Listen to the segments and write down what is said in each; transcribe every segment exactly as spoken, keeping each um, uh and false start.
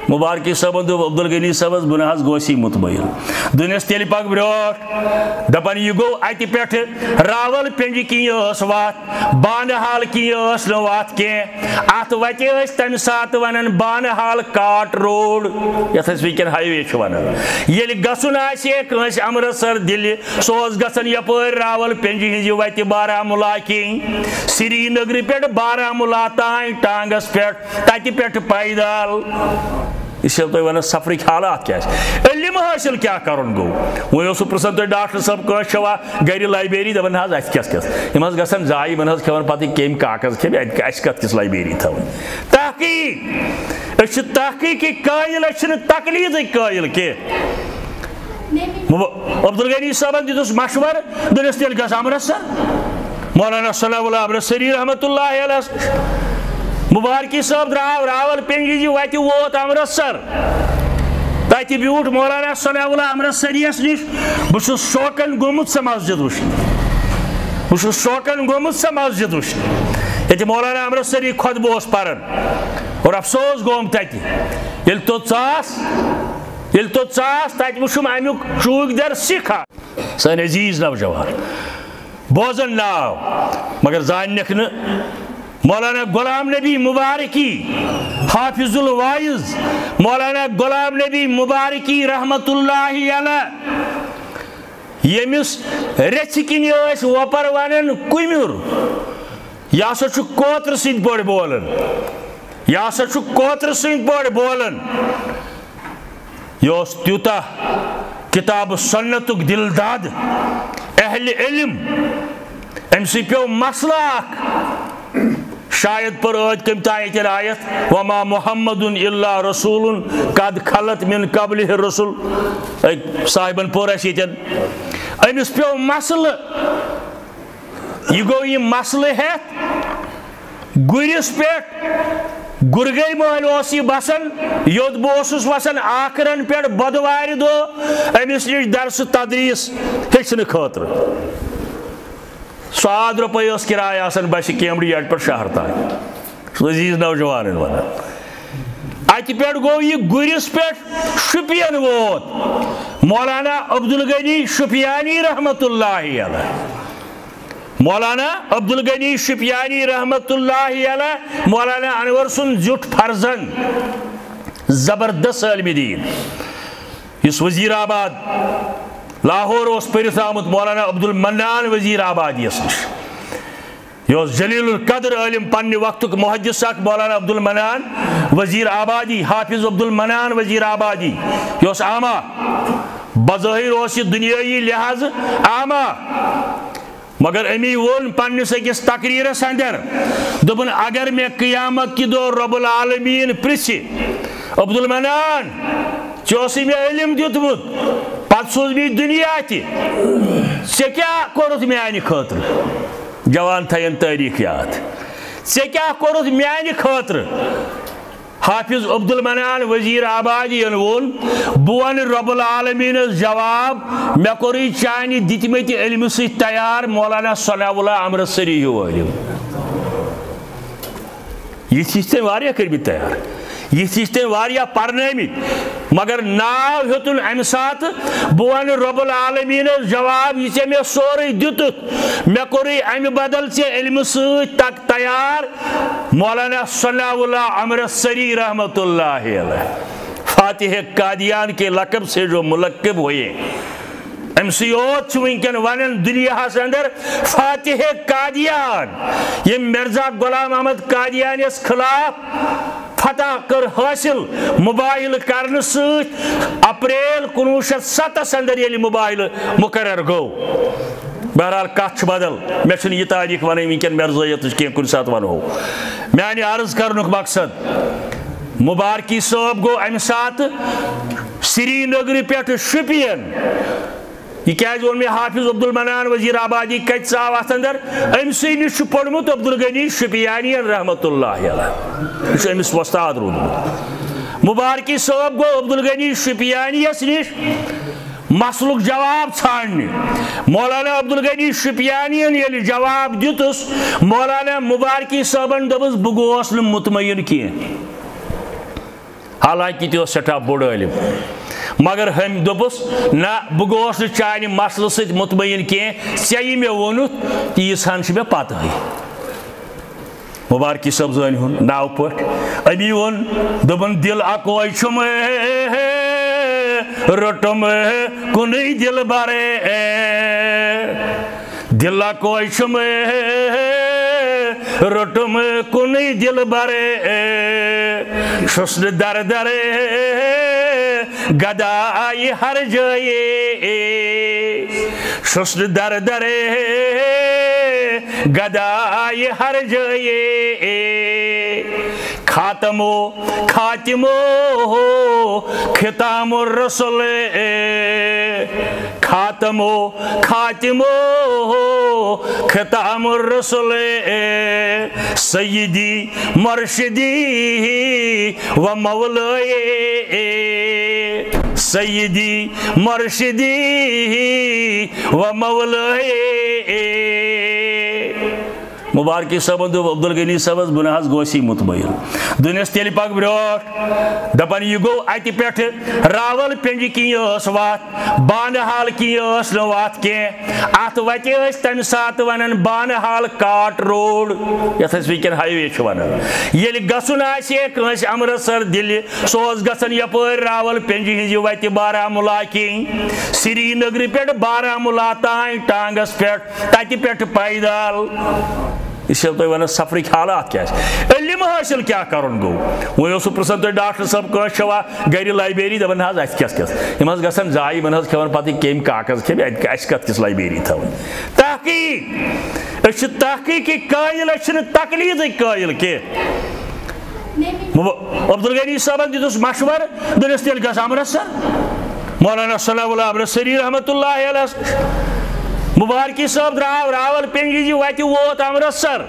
مبارکی صاحب دو عبدالغنی صاحب بہ حظ گوسی مطمئن دنس تیل پک برو دپان یہ گو اتہ پہ راول پنجہ کن وات بانہ حال کن وات کی ات وتہ تمہ سات ونان بانہ حال کاٹ روڈ یت ونکین ہائی وے ونان یل گھن آس امرتسر دلی سہ گھن یپر راول پنجہ ہز وتہ بارہمولہ کن سری نگر پہ بارہمولہ تان ٹانگس پہ تتہ پہ پیدل یہ تھی ونان سفرک حالات کیا علم حاصل کیا کرن گو وہ پرسان تھی ڈاکٹر صاحب کھوا گھر لائبریری دپان حظ ات کس کس یم گھن ضائع یم کھان پتہ کم کاغذ کھے اس کت کس لائبریری تھو تحقیق تحقیق قائل تقلید قائل کی عبدالغنی صاحب دس مشور دنس تیل گھس امرتسر مولانا صلی اللہ امرتسری رحمۃ اللہ علیہ مبارکی صاحب درو راول پنجہ وتہ ووت امرتسر تتہ بیوٹھ مولانا صلی اللہ امرتسریس نش بہت شوقن گومت سہ مسجد وچھن بہت شوقن گومت سہ مسجد وچھن یہ مولانا امرتسری خطبہ اس پران اور افسوس گوم تتہ یل توت ژاس یل توت ژاس تتہ وچھم امیک چوک در سکھا سن عزیز نوجوان بوزن ناو مگر زاننک نہ مولانا غلام نبی مبارکی حافظ الوائز مولانا غلام نبی مبارکی رحمت اللہ علیہ یمس رچ کن وپر ونان کمر یہ ہسا کوتر سند پہ بولان یہ ہسا کوتر سند پہ بولان یہ تیوتہ کتاب سنت دل داد اہل علم ام سی پیو مسئلہ شاید پر عید کم تایت آیت وما محمد الا رسول قد خلت من قبلہ الرسل صاحبن پور یتن امس پیو مسئلہ یہ گو یہ مسئلہ ہے گرس پہ گرگئی محل اس یہ بسان یوت بہس وسان آخرن پہ بدوار دو امس نش درس تدریس ہچن خاطر ساد روپے اس کرایہ آسان بس کیمبری اڈ پر شہر تان عزیز نوجوان ونان اتہ پہ گو یہ گرس پہ شپین ووت مولانا عبدالغنی شپیانی رحمت اللہ علیہ مولانا عبدالغنی شپیانی رحمت اللہ علیہ مولانا انور سن زیٹ فرزن زبردست علم دین اس وزیر آباد لاہور اس پرت آمت مولانا عبد المنان وزیر آبادی اس نش یہ جلیل القدر علم پنہ وقت محدث اک مولانا عبد المنان وزیر آبادی حافظ عبد المنان وزیر آبادی یہ عامہ بظاہر اس دنیائی لحاظ عامہ مگر امی وون پنس اکس تقریرس اندر دپن اگر میں قیامت کی دو رب العالمین پرچھ عبد المنان چوسی میں علم دیتمت پت سوز می دنیا ٹھیک کیا کورت میانہ خاطر جوان تھین تاریخ یاد ٹھیک کورت میانہ خاطر حافظ عبد المنان وزیر آبادی وون بون رب العالمین جواب مے کوری چانہ دتمت علم ست تیار مولانا ثناء اللہ امرتسری ہو علم یہ چیز واریاہ کرمت تیار یہ چیز واریاہ پرنمت مگر ناو ہیتن امہ سات بون رب العالمین جواب یہ ے مے سوری دتت مے کوری امہ بدل ے علم ست تک تیار مولانا ثناء اللہ امرتسری رحمت اللہ علیہ فاتح قادیان کے لقب سے جو ملقب ہوئے ام سی اوت ونکن ونن دنیا اندر فاتح قادیان یہ مرزا غلام احمد قادیان اس خلاف فتح کر حاصل مباحل کرنے ست اپریل کنوہ شیت ستس اندر یل مباحل مقرر گو بہرحال کت بدل مے چھ یہ تاریخ ون ونکن مرزائیت کی کن سات ونو میانہ عرض کرنک مقصد مبارکی صاحب گو امہ سات سری نگر پہ شپین یہ کیا وون میں حافظ عبد المنان وزیر آبادی کت ثاو ات اندر ام سی نش پورمت عبدالغنی شپیانی رحمت اللہ علیہ یہ امس وستاد رودمت مبارکی صاحب گو عبدالغنی شپیانی یس نش مسلک جواب ژھانڈنہ مولانا عبدالغنی شپیانی یل جواب دتس مولانا مبارکی صاحبن دپس بہ گوس نہ مطمئن کی حالانکہ تہ سٹھا بوڑ عالم مگر ہم دوپس نا بہ گوس نہ چانہ مسلہ ست مطمئن کی ژے یہ مے وونت تیس ہن چھ مے پتہ مبارکی صاحب زٲنۍ ہُنٛد ناو پٲٹھۍ أمی ووٚن دوٚپُن دل اکوے چھُم رٔٹُم کُنُے دل برے دل اکوے چھُم رٔٹُم کُنُے دل برے چھُس نہٕ در درے گداے ہر جایے چھُس نہٕ در درے گداے ہر جایے خاتمو خاتمو ختام الرسل خاتمو خاتمو ختام الرسل سیدی مرشدی و مولائے سیدی مرشدی و مولائے مبارکی صاحب عبدالغنی صاحب بہ نہ گوسی مطمئن دنیس تیل پک برو دپان یہ گو ات پہ راول پنج کی وات بانحال کی وات کی ات وتہ تمہ سات ونان بانحال کاٹ روڈ یت ونکین ہائی وے ونان یل گھن آس امرتسر دل سہ گھن یپر راول پنج ہز وتہ بارہمولہ کن سری نگر پہ بارہمولہ تان ٹانگس پہ تتہ پہ پیدل یہ تھی ونان سفرک حالات کیا علم حاصل کیا کرن گو وی پرسان تھی ڈاکٹر صاحب کس چوا گر لائبریری دپان حظ ات کس کس یم گھن ضائع ون کھان پتہ کم کاغذ کھے اس کت کس لائبریری تھون تحقیق اس تحقیق قائل اس تقلید قائل کی عبدالغنی صاحب دس مشور دنس تیل گھس امرتسر مولانا صلی اللہ امرتسری رحمۃ اللہ علیہ مبارکی صاحب درو راول پنجی وتہ ووت امرتسر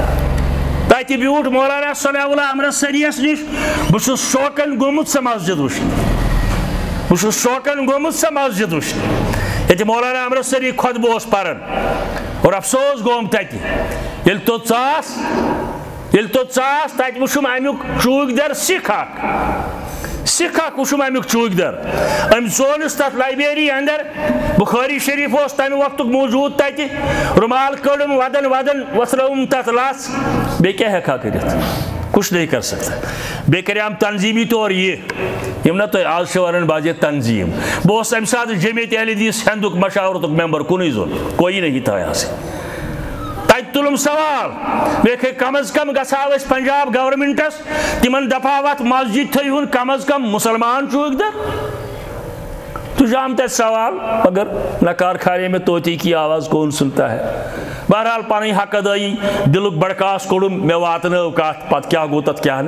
تتہ بیوٹھ مولانا صلی اللہ امرتسریس نش بہت شوقن گومت سہ مسجد وچھن بہت شوقن گومت سہ مسجد وچھن یہ مولانا امرتسری خطبہ اوس پران اور افسوس گوم تتہ یل توٚت ژاس یل توٚت ژاس تتہ وچھم امیُک چوٗکۍ در سکھ اکھ سکھ اکھ وچھم امیُک چوٗکۍ در أمۍ ژونس تتھ لائبریری اندر بخاری شریف اوس تمہ وقت موجود تتہ رومال کڑم ودن ودن وترٲوٕم تتھ لژھ بیٚیہِ کیٛاہ ہٮ۪کہٕ ہا کٔرِتھ کچھ نہیں کر سکتا بیٚیہِ کریام تنظیٖمی طور یہِ یم نا تُہۍ آز چھِ ونان باجے تنظیٖم بہٕ اوسُس امہِ ساتہٕ جمیعت اہل حدیث ہندُک مشاورتُک ممبر کُنُے زوٚن کوئی نہیں تھا یہاں سے تتہ تُلُم سوال بیٚیہِ کم از کم گژھہاو أسۍ پنجاب گورمنٹس تمن دپہاو اتھ مسجد تھٲیہُن کم از کم مسلمان چوٗکۍ در تو جانتے سوال مگر نکار کھانے میں طوطی کی آواز کون سنتا ہے بہرحال پانی حق ادائی دلک بڑکاس کوڑم میں واتن اوقات پت کیا گو تت کیا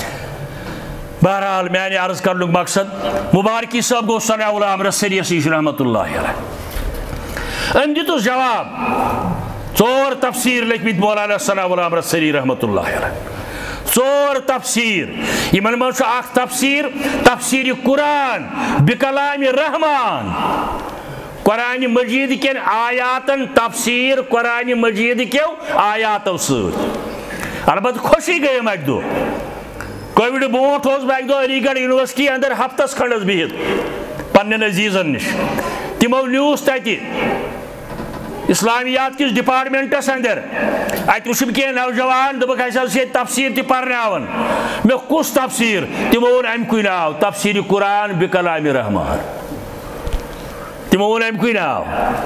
بہرحال میں نے عرض کرنے مقصد مبارکی صاحب گو صلی اللہ امرتسری سیش رحمت اللہ علیہ ام دیتو جواب ژور تفسیر لکھمت مولانا صلی اللہ امرتسری رحمت اللہ علیہ ژور تفسیر یمن من اخ تفسیر تفسیر قرآن بکلام رحمان قرآن مجید کن آیاتن تفسیر قرآن مجید کیو آیاتو ست البتہ خوشی گئی اک دہ کووڈ برونٹ بہ اک دہ علی گڑھ یونیورسٹی اندر ہفتس کھنڈس بہت پنن عزیزن نش تمو نیوس تتہ اسلامیات کس ڈپارٹمنٹس اندر ات وچھم کی نوجوان دپک اَسہِ حظ تفسیر تہ پرناون مے کس تفسیر تمو وون امکُے ناو تفسیر قرآن بکلام رحمان تمو وون امکُے ناو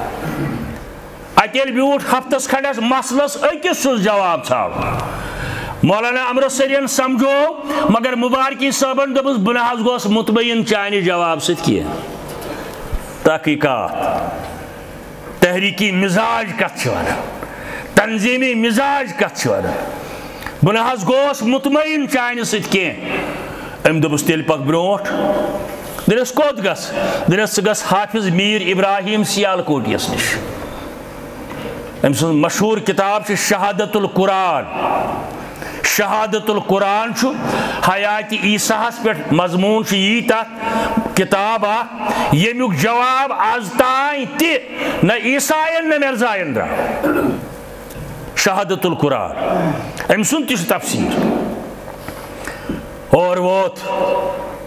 ات ییٚلہِ بیوٗٹھ ہفتس کھنڈس مسلس أکِس چھُس جواب ژھانڈُن مولانا امرتسرین سمجھو مگر مبارکی صٲبن دوٚپُس بہٕ نہ حظ گوس مطمئن چانہِ جواب سۭتۍ کینٛہہ تحقیقات تحریکی مزاج کت ونان تنظیمی مزاج کت ونان بہ نہ حظ گوس مطمئن چانہ ست کینٛہہ أمۍ دوٚپُس تیٚلہِ پک برونٛٹھ دنس کوٚت گژھ دنس ژٕ گژھ حافظ میٖر ابراہیم سیالکوٹیس نش أمۍ سٕنٛز مشہوٗر کتاب چھِ شہادت القرآن شہادت القرآن چھُ حیات عیسیٰ پہ مضمون یی تک کتاب اخ یمیُک جواب آز تام تہ نہ عیسائین نہ مرزائین درٛاو شہادت القرآن أمۍ سُنٛد تہِ چھُ تفسیر اور ووت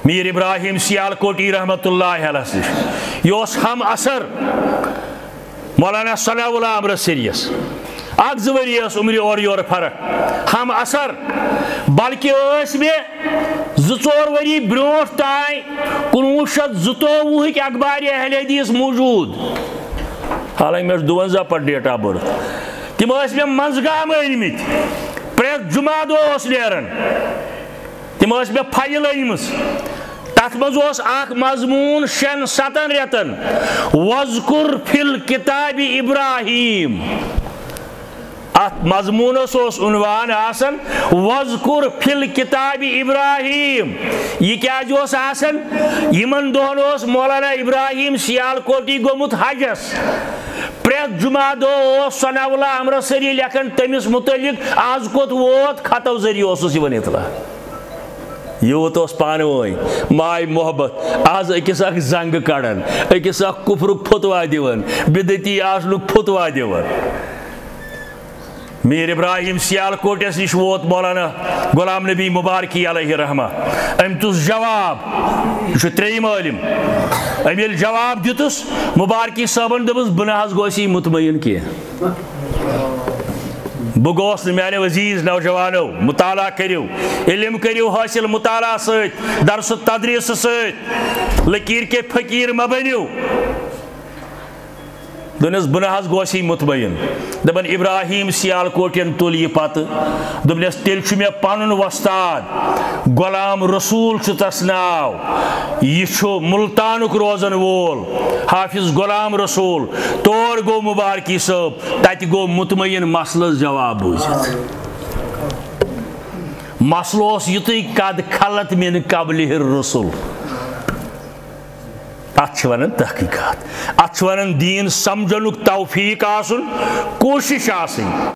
میر ابراہیم سیالکوٹی رحمۃ اللہ علیہ یہ ہم اثر مولانا ثناء اللہ امر سریس اک زٕ ؤری ٲس عمرِ اورٕ یورٕ فرق ہم اثر بلکہ ٲسۍ مےٚ زٕ ژور ؤری برونٛٹھ تانۍ کُنوُہ شیٚتھ زٕتووُہٕکۍ اخبارِ اہل حدیث موجوٗد حالانکہ مےٚ چھُ دُوَنزاہ پتہٕ ڈیٹ آف بٔرٕتھ تِم ٲسۍ مےٚ منٛزگام أنۍمٕتۍ پرٛٮ۪تھ جُمعہ دۄہ اوس نیران تِم ٲسۍ مےٚ فایِل أنۍمٕژ تَتھ منٛز اوس اکھ مضموٗن شٮ۪ن سَتن رٮ۪تن وَذکُر فِی الکِتابِ ابراہیم ات مضمونس اوس عنوان آسان وَذکُر فِی الکِتابِ ابراہیم یہ کیٛازِ اوس آسان یمن دۄہن اوس مولانا ابراہیم سیالکوٹی گوٚمُت حجس پرٛٮ۪تھ جُمعہ دۄہ اوس ثناء اللہ امر سری لیکھان تٔمِس متعلق آز کوٚت ووت خطو ذریعہ اوسُس یِوان اطلاع یوٗت اوس پانہٕ ؤنۍ ماے محبت آز أکِس اکھ زنٛگہٕ کڑان أکِس اکھ کُفرُک فتوا دِوان بدعتی آسنُک فتوا دِوان میر ابراہیم سیالکوٹس نش ووت مولانا غلام نبی مبارکی علیہ رحمہ أمۍ دِژ جواب یہ چھُ ترٛیٚیِم عٲلِم أمۍ ییٚلہِ جواب دِتُس مبارکی صٲبن دوٚپُس بہٕ نہ حظ گوٚوُس یہِ مطمعین کینٛہہ بہٕ گوٚوُس نہٕ میانیو عزیز نوجوانو مطالعہ کٔرِو علم کٔرِو حٲصِل مطالعہ سۭتۍ درس تدریٖس سۭتۍ لکیٖر کے فقیٖر مہ بٔنِو دوٚپنَس بہٕ نہ حظ گوٚوُس یہِ مطمعین دپان ابراہیم سیالکوٹین تُل یہِ پتہٕ دوٚپنَس تیٚلہِ چھُ مےٚ پنُن وۄستاد غلام رسول چھُ تس ناو یہِ چھُ ملتانُک روزن وول حافظ غلام رسول تور گوٚو مبارکی صٲب تتہِ گوٚو مطمعین مسلس جواب بوٗزِتھ مسلہٕ اوس یُتُے قد خلت من قبلہ الرسل اتھ چھِ ونان تحقیقات اتھ چھِ ونان دیٖن سمجھنُک توفیٖق آسُن کوٗشش آسٕنۍ